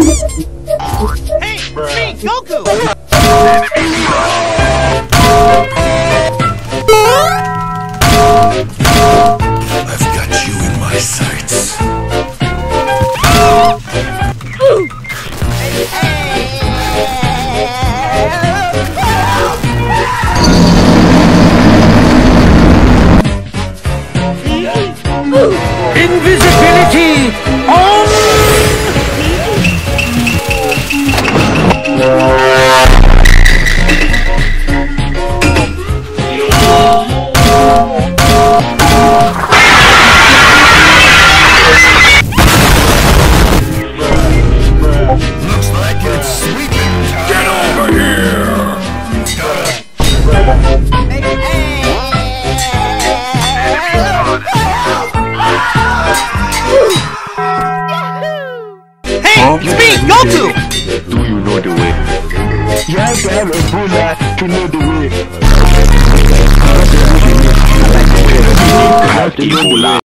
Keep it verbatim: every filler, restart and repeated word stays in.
Hey, it's me, Goku! I've got you in my sights. Invisibility on! Looks like it's sweeping time. Get over here! Hey, it's me, Goku! Do you know the way? You have to have a Buddha to know the way. You have to know the way.